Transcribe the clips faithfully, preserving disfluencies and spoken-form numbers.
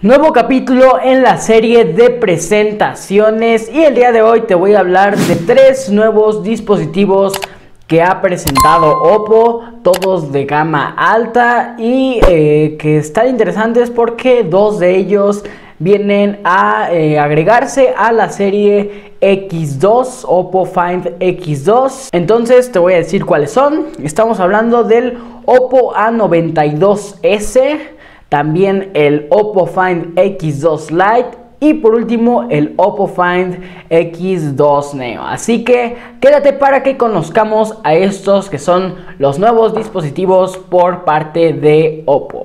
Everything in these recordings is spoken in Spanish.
Nuevo capítulo en la serie de presentaciones y el día de hoy te voy a hablar de tres nuevos dispositivos que ha presentado Oppo, todos de gama alta y eh, que están interesantes porque dos de ellos vienen a eh, agregarse a la serie X dos, Oppo Find X dos. Entonces te voy a decir cuáles son. Estamos hablando del Oppo A noventa y dos ese, también el Oppo Find X dos Lite y por último el Oppo Find X dos Neo. Así que quédate para que conozcamos a estos que son los nuevos dispositivos por parte de Oppo.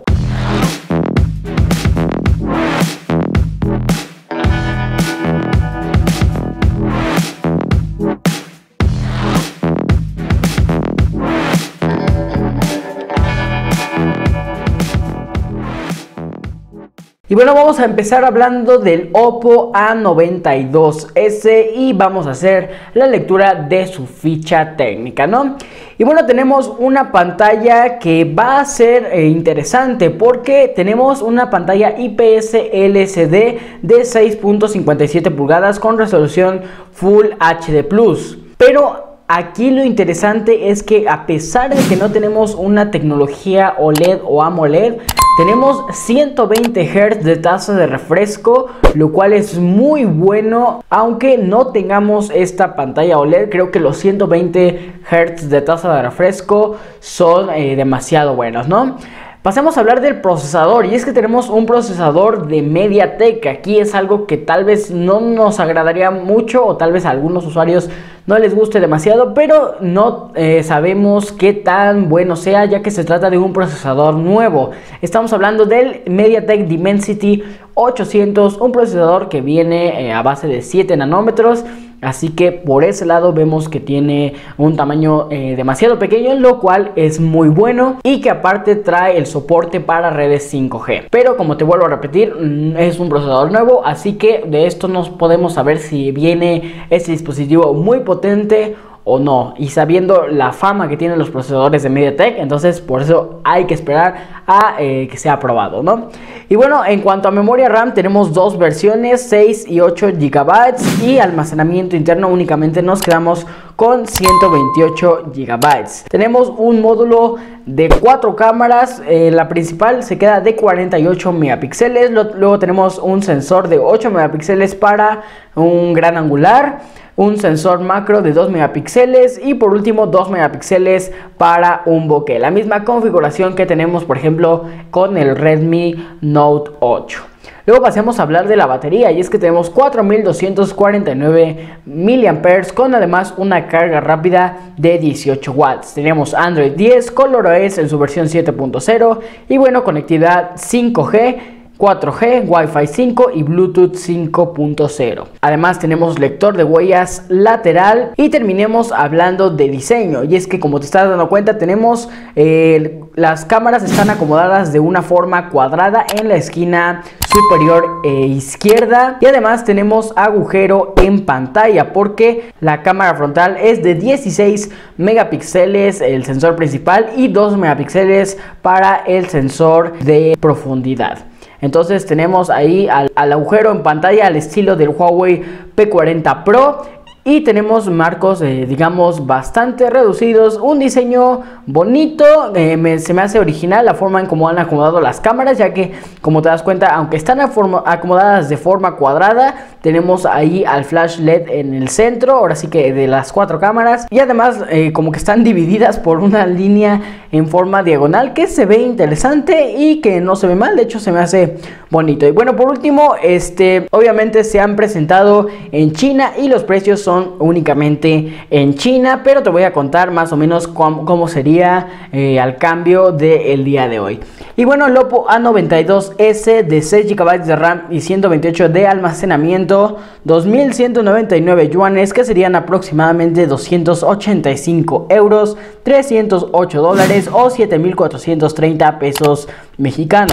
Y bueno, vamos a empezar hablando del Oppo A noventa y dos ese y vamos a hacer la lectura de su ficha técnica, ¿no? Y bueno, tenemos una pantalla que va a ser eh, interesante porque tenemos una pantalla I P S L C D de seis punto cincuenta y siete pulgadas con resolución Full H D plus. Pero aquí lo interesante es que a pesar de que no tenemos una tecnología O L E D o AMOLED, tenemos ciento veinte hertz de tasa de refresco, lo cual es muy bueno. Aunque no tengamos esta pantalla O L E D, creo que los ciento veinte hertz de tasa de refresco son eh, demasiado buenos, ¿no? Pasemos a hablar del procesador, y es que tenemos un procesador de MediaTek. Aquí es algo que tal vez no nos agradaría mucho o tal vez a algunos usuarios no les guste demasiado, pero no eh, sabemos qué tan bueno sea, ya que se trata de un procesador nuevo. Estamos hablando del MediaTek Dimensity ochocientos, un procesador que viene eh, a base de siete nanómetros. Así que por ese lado vemos que tiene un tamaño eh, demasiado pequeño, lo cual es muy bueno, y que aparte trae el soporte para redes cinco G. Pero como te vuelvo a repetir, es un procesador nuevo, así que de esto no podemos saber si viene este dispositivo muy potente o no, y sabiendo la fama que tienen los procesadores de MediaTek, entonces por eso hay que esperar a eh, que sea probado, ¿no? Y bueno, en cuanto a memoria RAM, tenemos dos versiones, seis y ocho gigabytes, y almacenamiento interno únicamente nos quedamos con ciento veintiocho gigabytes. Tenemos un módulo de cuatro cámaras, eh, la principal se queda de cuarenta y ocho megapíxeles, luego tenemos un sensor de ocho megapíxeles para un gran angular, un sensor macro de dos megapíxeles y por último dos megapíxeles para un bokeh. La misma configuración que tenemos por ejemplo con el Redmi Note ocho. Luego pasemos a hablar de la batería, y es que tenemos cuatro mil doscientos cuarenta y nueve miliamperios con además una carga rápida de dieciocho watts. Tenemos Android diez, ColorOS en su versión siete punto cero y bueno, conectividad cinco G, cuatro G, Wi-Fi cinco y Bluetooth cinco punto cero. Además tenemos lector de huellas lateral y terminemos hablando de diseño, y es que como te estás dando cuenta tenemos eh, las cámaras están acomodadas de una forma cuadrada en la esquina superior e izquierda, y además tenemos agujero en pantalla porque la cámara frontal es de dieciséis megapíxeles el sensor principal y dos megapíxeles para el sensor de profundidad. Entonces tenemos ahí al, al agujero en pantalla al estilo del Huawei P cuarenta Pro. Y tenemos marcos, eh, digamos, bastante reducidos. Un diseño bonito, eh, me, se me hace original la forma en cómo han acomodado las cámaras, ya que, como te das cuenta, aunque están acomodadas de forma cuadrada, tenemos ahí al flash L E D en el centro, ahora sí que de las cuatro cámaras. Y además, eh, como que están divididas por una línea en forma diagonal, que se ve interesante y que no se ve mal, de hecho se me hace bonito. Y bueno, por último, este, obviamente se han presentado en China y los precios son únicamente en China, pero te voy a contar más o menos cómo, cómo sería eh, al cambio del día de hoy. Y bueno, el Oppo A noventa y dos ese de seis gigabytes de RAM y ciento veintiocho de almacenamiento, dos mil ciento noventa y nueve yuanes, que serían aproximadamente doscientos ochenta y cinco euros, trescientos ocho dólares o siete mil cuatrocientos treinta pesos mexicanos.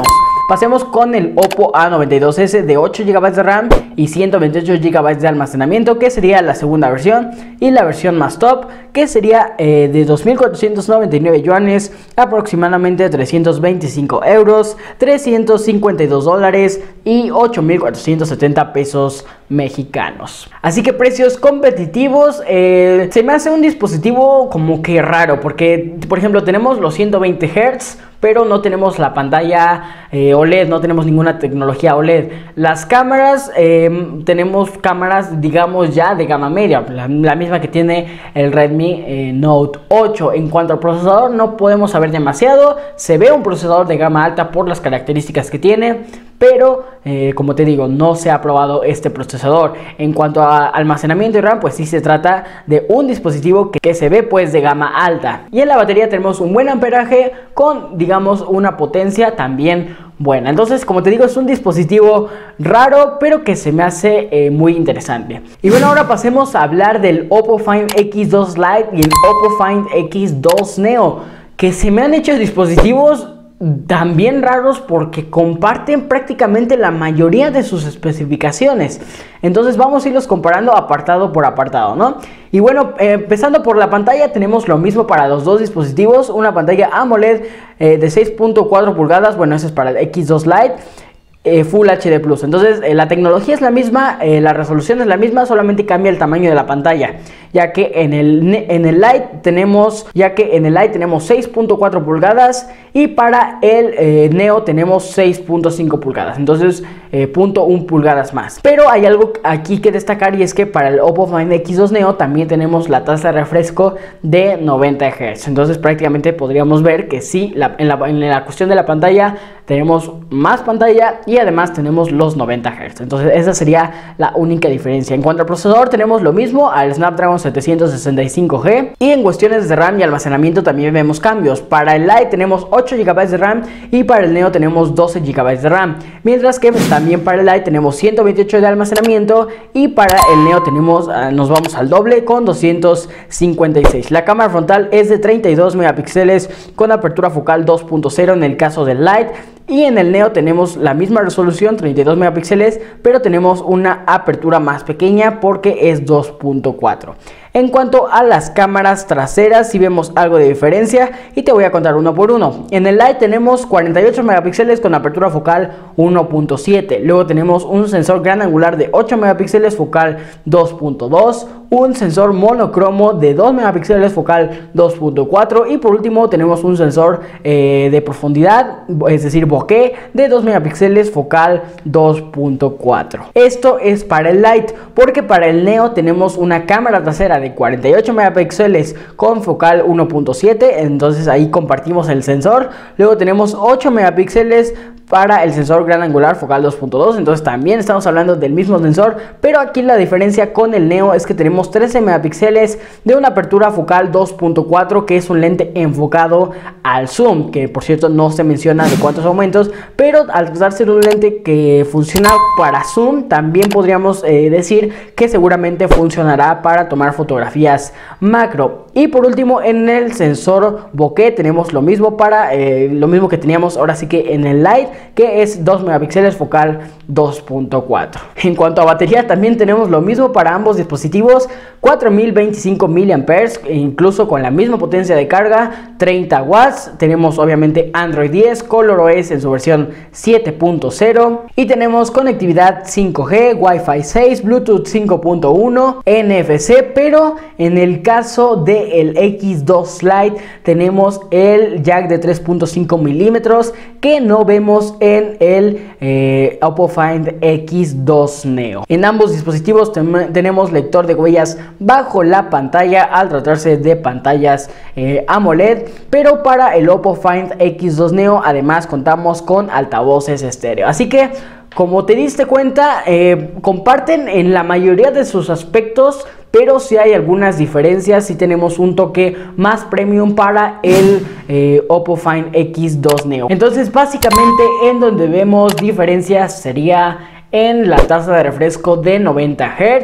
pasemos con el Oppo A noventa y dos ese de ocho gigabytes de RAM y ciento veintiocho gigabytes de almacenamiento, que sería la segunda versión, y la versión más top, que sería eh, de dos mil cuatrocientos noventa y nueve yuanes, aproximadamente trescientos veinticinco euros, trescientos cincuenta y dos dólares y ocho mil cuatrocientos setenta pesos mexicanos. Así que precios competitivos. eh, se me hace un dispositivo como que raro, porque por ejemplo tenemos los ciento veinte hertz, pero no tenemos la pantalla eh, O L E D, no tenemos ninguna tecnología O L E D. Las cámaras, eh, tenemos cámaras digamos ya de gama media, la, la misma que tiene el Redmi eh, Note ocho. En cuanto al procesador, no podemos saber demasiado. Se ve un procesador de gama alta por las características que tiene, pero eh, como te digo, no se ha probado este procesador. En cuanto a almacenamiento y RAM, pues sí se trata de un dispositivo que, que se ve pues de gama alta. Y en la batería tenemos un buen amperaje con digamos una potencia también buena. Entonces, como te digo, es un dispositivo raro, pero que se me hace eh, muy interesante. Y bueno, ahora pasemos a hablar del Oppo Find X dos Lite y el Oppo Find X dos Neo, que se me han hecho dispositivos también raros porque comparten prácticamente la mayoría de sus especificaciones. Entonces vamos a irlos comparando apartado por apartado, ¿no? Y bueno, eh, empezando por la pantalla, tenemos lo mismo para los dos dispositivos. Una pantalla AMOLED eh, de seis punto cuatro pulgadas, bueno, eso es para el X dos Lite. Eh, Full H D Plus. Entonces eh, la tecnología es la misma, eh, la resolución es la misma, solamente cambia el tamaño de la pantalla, ya que en el, en el Lite tenemos ya que en el Lite tenemos seis punto cuatro pulgadas y para el eh, Neo tenemos seis punto cinco pulgadas, entonces eh, punto uno pulgadas más. Pero hay algo aquí que destacar, y es que para el Oppo Find X dos Neo también tenemos la tasa de refresco de noventa hertz. Entonces prácticamente podríamos ver que sí, la, en, la, en la cuestión de la pantalla tenemos más pantalla y además tenemos los noventa hertz. Entonces esa sería la única diferencia. En cuanto al procesador, tenemos lo mismo al Snapdragon setecientos sesenta y cinco G, y en cuestiones de RAM y almacenamiento también vemos cambios. Para el Lite tenemos ocho gigabytes de RAM y para el Neo tenemos doce gigabytes de RAM, mientras que también para el Lite tenemos ciento veintiocho de almacenamiento y para el Neo tenemos uh, nos vamos al doble con doscientos cincuenta y seis. La cámara frontal es de treinta y dos megapíxeles con apertura focal dos punto cero en el caso del Lite, y en el Neo tenemos la misma resolución, treinta y dos megapíxeles, pero tenemos una apertura más pequeña porque es dos punto cuatro. En cuanto a las cámaras traseras, sí vemos algo de diferencia y te voy a contar uno por uno. En el Lite tenemos cuarenta y ocho megapíxeles con apertura focal uno punto siete. Luego tenemos un sensor gran angular de ocho megapíxeles focal dos punto dos, un sensor monocromo de dos megapíxeles focal dos punto cuatro y por último tenemos un sensor eh, de profundidad, es decir, bokeh, de dos megapíxeles focal dos punto cuatro. Esto es para el Lite, porque para el Neo tenemos una cámara trasera de cuarenta y ocho megapíxeles con focal uno punto siete, entonces ahí compartimos el sensor. Luego tenemos ocho megapíxeles para el sensor gran angular focal dos punto dos, entonces también estamos hablando del mismo sensor, pero aquí la diferencia con el Neo es que tenemos trece megapíxeles de una apertura focal dos punto cuatro, que es un lente enfocado al zoom, que por cierto no se menciona de cuántos aumentos, pero al tratarse de un lente que funciona para zoom, también podríamos eh, decir que seguramente funcionará para tomar fotografías macro. Y por último, en el sensor bokeh tenemos lo mismo para eh, lo mismo que teníamos ahora sí que en el Lite, que es dos megapíxeles focal dos punto cuatro. En cuanto a batería, también tenemos lo mismo para ambos dispositivos, cuatro mil veinticinco miliamperios hora, incluso con la misma potencia de carga, treinta watts. Tenemos obviamente Android diez, ColorOS en su versión siete punto cero y tenemos conectividad cinco G, Wi-Fi seis, Bluetooth cinco punto uno, N F C, pero en el caso del X dos Lite tenemos el jack de tres punto cinco milímetros que no vemos en el eh, Oppo Find X dos Neo. En ambos dispositivos ten tenemos lector de huellas bajo la pantalla al tratarse de pantallas eh, AMOLED, pero para el Oppo Find X dos Neo además contamos con altavoces estéreo. Así que, como te diste cuenta, eh, comparten en la mayoría de sus aspectos, pero sí hay algunas diferencias. Sí tenemos un toque más premium para el eh, Oppo Find X dos Neo. Entonces básicamente en donde vemos diferencias sería en la tasa de refresco de noventa hertz,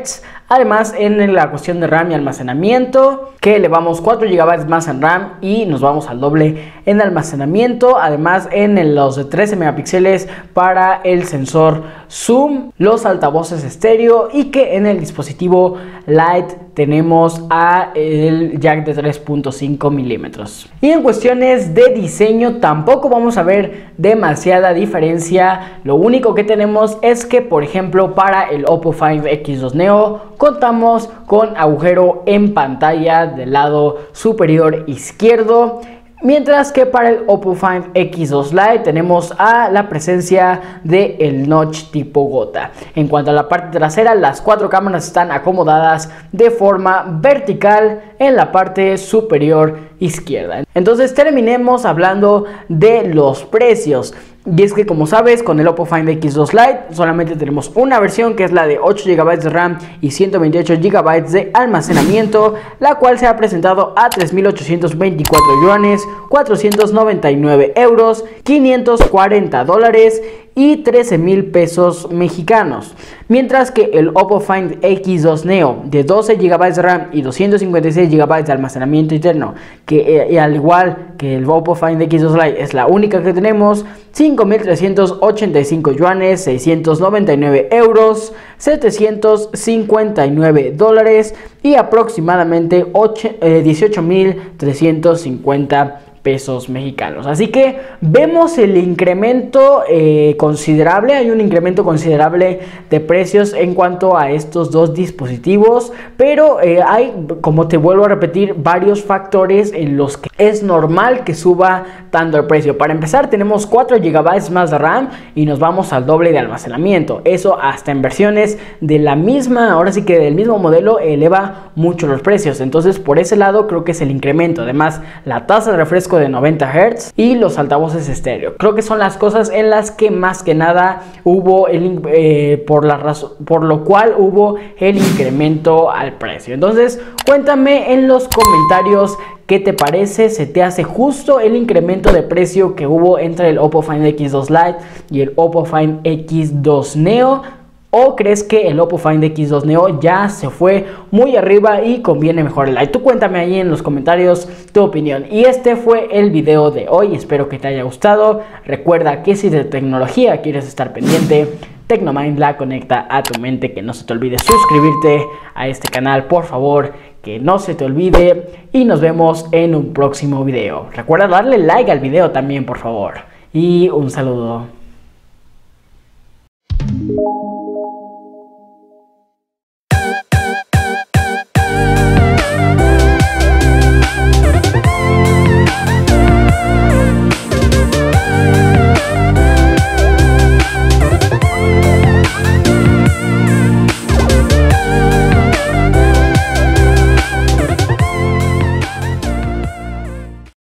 Además, en la cuestión de RAM y almacenamiento, que elevamos cuatro gigabytes más en RAM y nos vamos al doble en almacenamiento. Además, en los de trece megapíxeles para el sensor zoom, los altavoces estéreo, y que en el dispositivo Lite tenemos a el jack de tres punto cinco milímetros. Y en cuestiones de diseño tampoco vamos a ver demasiada diferencia. Lo único que tenemos es que, por ejemplo, para el Oppo Find X dos Neo contamos con agujero en pantalla del lado superior izquierdo, mientras que para el Oppo Find X dos Lite tenemos a la presencia del notch tipo gota. En cuanto a la parte trasera, las cuatro cámaras están acomodadas de forma vertical en la parte superior izquierda. Entonces terminemos hablando de los precios. Y es que, como sabes, con el Oppo Find X dos Lite solamente tenemos una versión, que es la de ocho gigabytes de RAM y ciento veintiocho gigabytes de almacenamiento, la cual se ha presentado a tres mil ochocientos veinticuatro yuanes, cuatrocientos noventa y nueve euros, quinientos cuarenta dólares y trece mil pesos mexicanos. Mientras que el Oppo Find X dos Neo de doce gigabytes de RAM y doscientos cincuenta y seis gigabytes de almacenamiento interno, que eh, al igual que el Oppo Find X dos Lite es la única que tenemos, cinco mil trescientos ochenta y cinco yuanes, seiscientos noventa y nueve euros, setecientos cincuenta y nueve dólares y aproximadamente dieciocho mil trescientos cincuenta pesos mexicanos. Así que vemos el incremento eh, considerable, hay un incremento considerable de precios en cuanto a estos dos dispositivos, pero eh, hay, como te vuelvo a repetir, varios factores en los que es normal que suba tanto el precio. Para empezar, tenemos cuatro gigabytes más de RAM y nos vamos al doble de almacenamiento. Eso hasta en versiones de la misma, ahora sí que del mismo modelo, eleva mucho los precios. Entonces, por ese lado creo que es el incremento. Además, la tasa de refresco de noventa hertz y los altavoces estéreo. Creo que son las cosas en las que más que nada hubo el, eh, por la razón, por lo cual hubo el incremento al precio. Entonces, cuéntame en los comentarios qué te parece. ¿Se te hace justo el incremento de precio que hubo entre el Oppo Find X dos Lite y el Oppo Find X dos Neo? ¿O crees que el Oppo Find X dos Neo ya se fue muy arriba y conviene mejor el Lite? Tú cuéntame ahí en los comentarios tu opinión. Y este fue el video de hoy, espero que te haya gustado. Recuerda que si de tecnología quieres estar pendiente, Tecnomind la conecta a tu mente. Que no se te olvide suscribirte a este canal, por favor, que no se te olvide. Y nos vemos en un próximo video. Recuerda darle like al video también, por favor. Y un saludo.